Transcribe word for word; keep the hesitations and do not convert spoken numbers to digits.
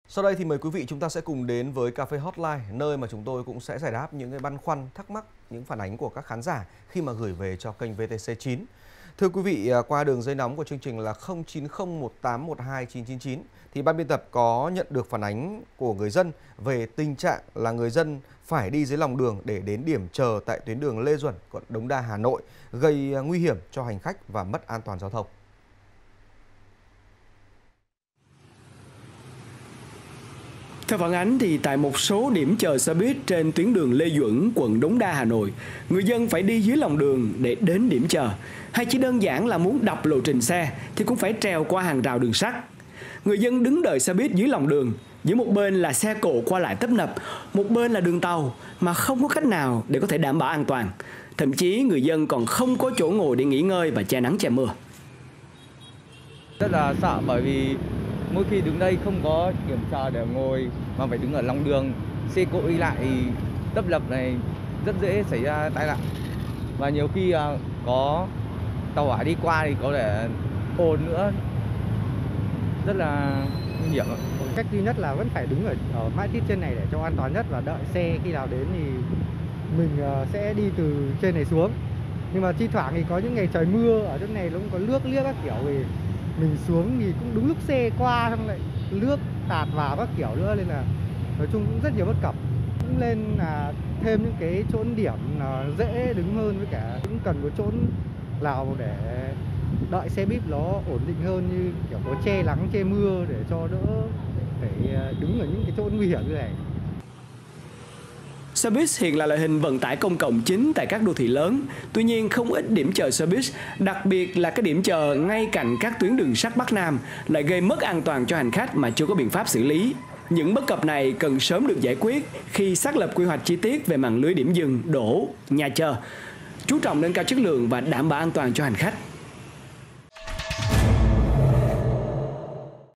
Sau đây thì mời quý vị chúng ta sẽ cùng đến với Cà phê Hotline, nơi mà chúng tôi cũng sẽ giải đáp những cái băn khoăn, thắc mắc, những phản ánh của các khán giả khi mà gửi về cho kênh vê tê xê chín. Thưa quý vị, qua đường dây nóng của chương trình là không chín không một tám một hai chín chín chín thì ban biên tập có nhận được phản ánh của người dân về tình trạng là người dân phải đi dưới lòng đường để đến điểm chờ tại tuyến đường Lê Duẩn, quận Đống Đa, Hà Nội, gây nguy hiểm cho hành khách và mất an toàn giao thông. Theo phản ánh thì tại một số điểm chờ xe buýt trên tuyến đường Lê Duẩn, quận Đống Đa, Hà Nội, người dân phải đi dưới lòng đường để đến điểm chờ, hay chỉ đơn giản là muốn đọc lộ trình xe thì cũng phải trèo qua hàng rào đường sắt. Người dân đứng đợi xe buýt dưới lòng đường, giữa một bên là xe cộ qua lại tấp nập, một bên là đường tàu mà không có cách nào để có thể đảm bảo an toàn. Thậm chí người dân còn không có chỗ ngồi để nghỉ ngơi và che nắng che mưa. Rất là sợ bởi vì mỗi khi đứng đây không có điểm chờ để ngồi mà phải đứng ở lòng đường, xe cộ đi lại tấp nập này rất dễ xảy ra tai nạn. Và nhiều khi có tàu hỏa đi qua thì có thể ồn nữa, rất là nguy hiểm. Cách duy nhất là vẫn phải đứng ở, ở mãi tít trên này để cho an toàn nhất và đợi xe khi nào đến thì mình sẽ đi từ trên này xuống. Nhưng mà thi thoảng thì có những ngày trời mưa ở trên này nó cũng có nước liếc các kiểu thì mình xuống thì cũng đúng lúc xe qua xong lại nước tạt vào các kiểu nữa, nên là nói chung cũng rất nhiều bất cập. Cũng nên là thêm những cái chỗ điểm là dễ đứng hơn, với cả cũng cần có chỗ nào để đợi xe buýt nó ổn định hơn, như kiểu có che nắng che mưa để cho đỡ phải đứng ở những cái chỗ nguy hiểm như này. Xe buýt hiện là loại hình vận tải công cộng chính tại các đô thị lớn. Tuy nhiên, không ít điểm chờ xe buýt, đặc biệt là các điểm chờ ngay cạnh các tuyến đường sắt Bắc Nam, lại gây mất an toàn cho hành khách mà chưa có biện pháp xử lý. Những bất cập này cần sớm được giải quyết khi xác lập quy hoạch chi tiết về mạng lưới điểm dừng, đỗ, nhà chờ, chú trọng nâng cao chất lượng và đảm bảo an toàn cho hành khách.